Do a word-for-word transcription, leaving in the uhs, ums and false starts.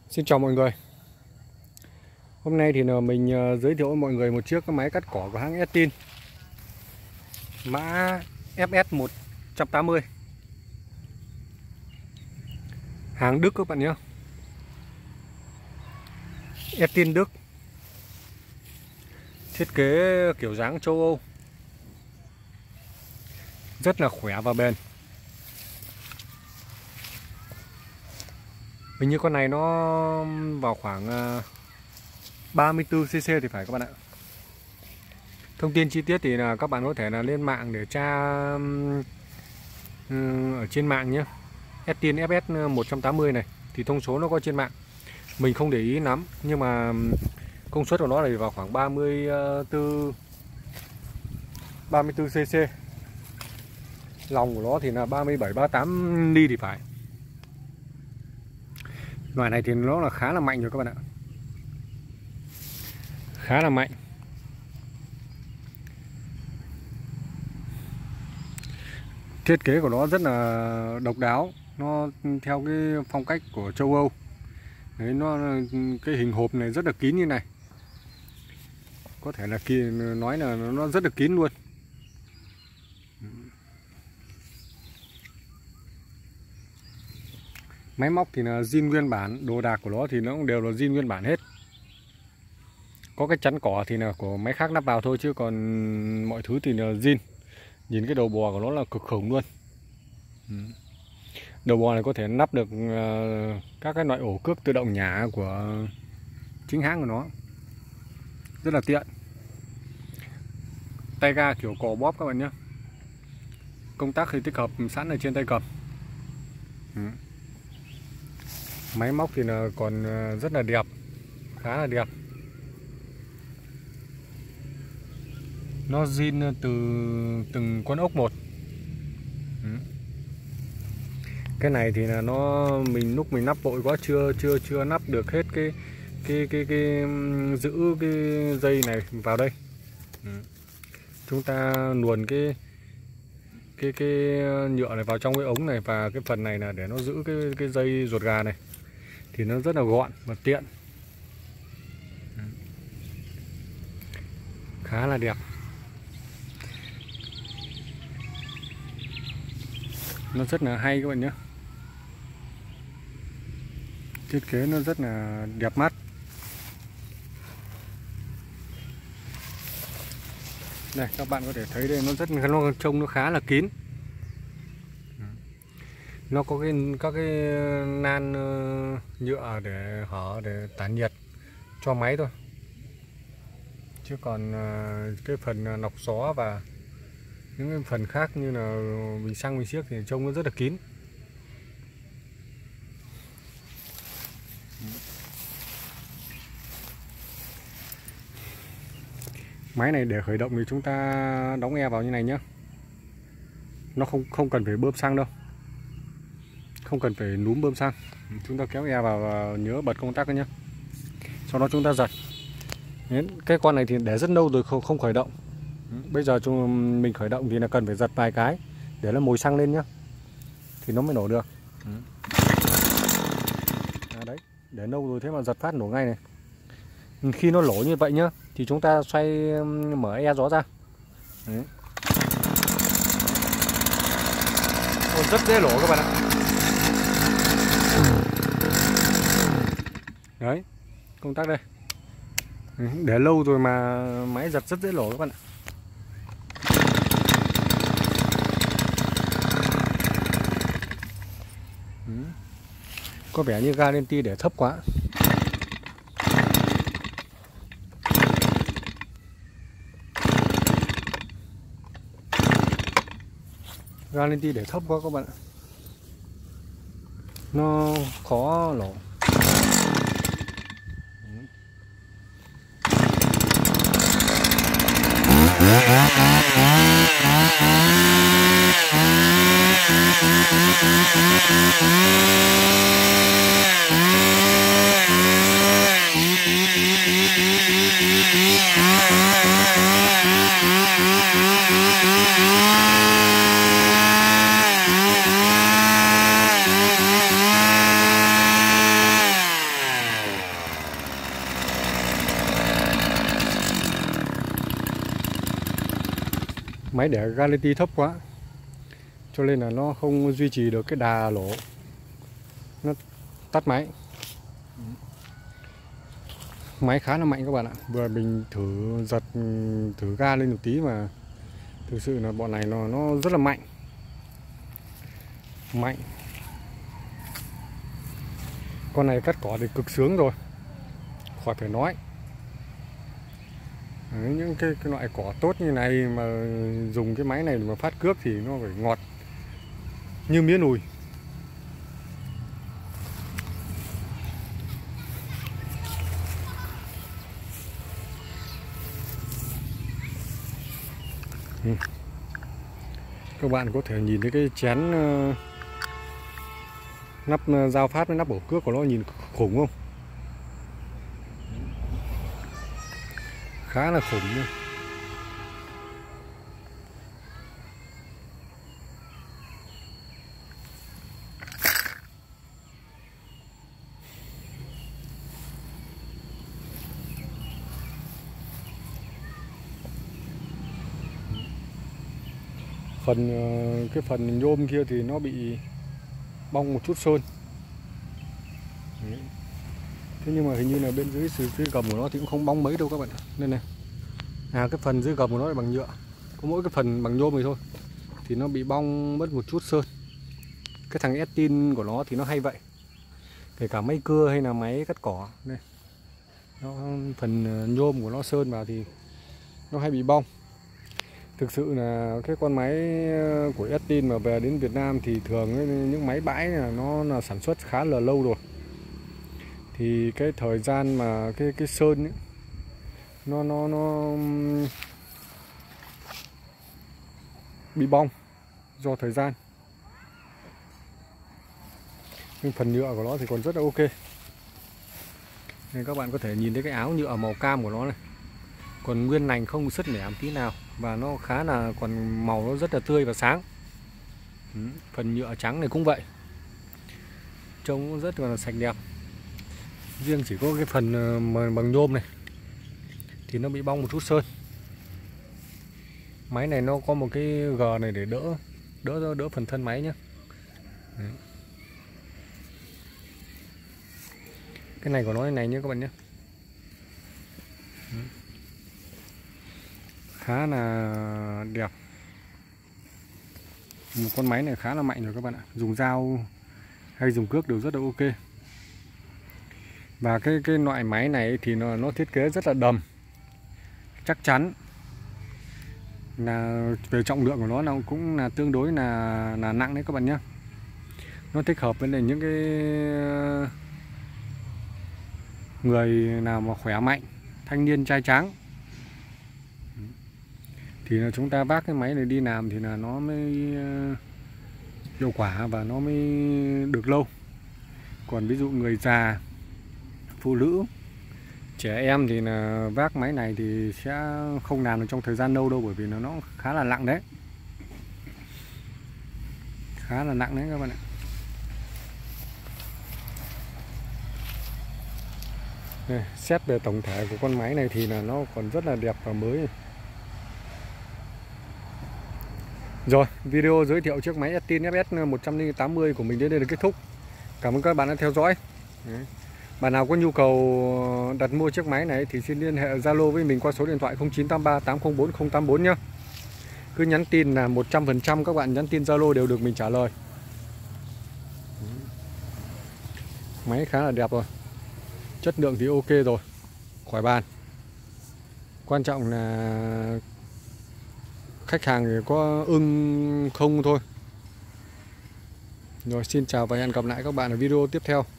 Xin chào mọi người. Hôm nay thì mình giới thiệu với mọi người một chiếc máy cắt cỏ của hãng Estin, mã ép ét một tám mươi, hàng Đức các bạn nhé. Estin Đức, thiết kế kiểu dáng châu Âu, rất là khỏe và bền. Hình như con này nó vào khoảng ba mươi tư xê xê thì phải các bạn ạ. Thông tin chi tiết thì là các bạn có thể là lên mạng để tra ở trên mạng nhé. Estin ép ét một tám mươi này thì thông số nó có trên mạng, mình không để ý lắm, nhưng mà công suất của nó là vào khoảng ba mươi tư xê xê. Lòng của nó thì là ba mươi bảy ba mươi tám ly thì phải. Loại này thì nó là khá là mạnh rồi các bạn ạ, khá là mạnh. Thiết kế của nó rất là độc đáo, nó theo cái phong cách của châu Âu. Đấy, nó cái hình hộp này rất là kín như này, có thể là kia nói là nó rất là kín luôn. Máy móc thì là zin nguyên bản, đồ đạc của nó thì nó cũng đều là zin nguyên bản hết. Có cái chắn cỏ thì là của máy khác lắp vào thôi, chứ còn mọi thứ thì là zin. Nhìn cái đầu bò của nó là cực khủng luôn. Đầu bò này có thể lắp được các cái loại ổ cước tự động nhả của chính hãng của nó, rất là tiện. Tay ga kiểu cò bóp các bạn nhé. Công tắc thì tích hợp sẵn ở trên tay cầm. Máy móc thì là còn rất là đẹp, khá là đẹp. Nó zin từ từng con ốc một. Cái này thì là nó mình lúc mình nắp vội quá, chưa chưa chưa nắp được hết cái cái cái cái giữ cái dây này vào đây. Chúng ta luồn cái cái cái nhựa này vào trong cái ống này, và cái phần này là để nó giữ cái cái dây ruột gà này, thì nó rất là gọn và tiện, khá là đẹp. Nó rất là hay các bạn nhé. Thiết kế nó rất là đẹp mắt. Đây các bạn có thể thấy đây, nó rất nó trông nó khá là kín. Nó có cái các cái nan nhựa để hở để tản nhiệt cho máy thôi, chứ còn cái phần lọc gió và những cái phần khác như là bình xăng bình xiếc thì trông nó rất là kín. Máy này để khởi động thì chúng ta đóng e vào như này nhé. Nó không không cần phải bơm xăng đâu, không cần phải núm bơm xăng. Chúng ta kéo e vào và nhớ bật công tắc nhé. Sau đó chúng ta giật. Cái con này thì để rất lâu rồi không không khởi động. Bây giờ chúng mình khởi động thì là cần phải giật vài cái để nó mồi xăng lên nhá, thì nó mới nổ được. À đấy, để lâu rồi thế mà giật phát nổ ngay này. Khi nó nổ như vậy nhá, thì chúng ta xoay mở e gió ra. Đấy. Ồ, rất dễ nổ các bạn ạ. Đấy, công tắc đây. Để lâu rồi mà máy giật rất dễ nổ các bạn ạ. Có vẻ như Garanti để thấp quá. Garanti để thấp quá các bạn ạ, nó khó nổ. Máy để galati thấp quá, cho nên là nó không duy trì được cái đà lỗ, nó tắt máy. Máy khá là mạnh các bạn ạ. Vừa mình thử giật thử ga lên một tí mà thực sự là bọn này nó nó rất là mạnh. Mạnh. Con này cắt cỏ thì cực sướng rồi, khỏi phải nói. Đấy, những cái, cái loại cỏ tốt như này mà dùng cái máy này mà phát cước thì nó phải ngọt như miếng ùi. Ừ. Các bạn có thể nhìn thấy cái chén uh, nắp uh, dao phát với nắp bổ cước của nó nhìn khủng không? Khá là khủng nha. Phần cái phần nhôm kia thì nó bị bong một chút sơn. Đấy. Thế nhưng mà hình như là bên dưới dưới gầm của nó thì cũng không bong mấy đâu các bạn. Nên này, à cái phần dưới gầm của nó là bằng nhựa, có mỗi cái phần bằng nhôm này thôi thì nó bị bong mất một chút sơn. Cái thằng Estin của nó thì nó hay vậy, kể cả máy cưa hay là máy cắt cỏ đây, nó phần nhôm của nó sơn vào thì nó hay bị bong. Thực sự là cái con máy của Estin mà về đến Việt Nam thì thường những máy bãi là nó là sản xuất khá là lâu rồi, thì cái thời gian mà cái cái sơn ấy, nó nó nó bị bong do thời gian. Nhưng phần nhựa của nó thì còn rất là ok. Nên các bạn có thể nhìn thấy cái áo nhựa màu cam của nó này, còn nguyên lành không sứt mẻ một tí nào, và nó khá là còn màu nó rất là tươi và sáng. Ừ, phần nhựa trắng này cũng vậy, trông cũng rất là sạch đẹp. Riêng chỉ có cái phần bằng nhôm này thì nó bị bong một chút sơn. Máy này nó có một cái G này để đỡ đỡ đỡ phần thân máy nhé. Đấy. Cái này của nó này nhé các bạn nhé. Khá là đẹp. Một con máy này khá là mạnh rồi các bạn ạ. Dùng dao hay dùng cước đều rất là ok. Và cái cái loại máy này thì nó nó thiết kế rất là đầm, chắc chắn. Là về trọng lượng của nó nó cũng là tương đối là là nặng đấy các bạn nhé. Nó thích hợp với những cái người nào mà khỏe mạnh, thanh niên trai tráng, thì là chúng ta vác cái máy này đi làm thì là nó mới hiệu quả và nó mới được lâu. Còn ví dụ người già, phụ nữ, trẻ em thì là vác máy này thì sẽ không làm được trong thời gian lâu đâu, bởi vì nó nó khá là nặng đấy, khá là nặng đấy các bạn ạ. Đây, xét về tổng thể của con máy này thì là nó còn rất là đẹp và mới. Rồi, video giới thiệu chiếc máy Estin ép ét một tám mươi của mình đến đây là kết thúc. Cảm ơn các bạn đã theo dõi. Đấy. Bạn nào có nhu cầu đặt mua chiếc máy này thì xin liên hệ Zalo với mình qua số điện thoại không chín tám ba tám không bốn không tám bốn nhé. Cứ nhắn tin là một trăm phần trăm các bạn nhắn tin Zalo đều được mình trả lời. Máy khá là đẹp rồi, chất lượng thì ok rồi, khỏi bàn. Quan trọng là khách hàng thì có ưng không thôi. Rồi, xin chào và hẹn gặp lại các bạn ở video tiếp theo.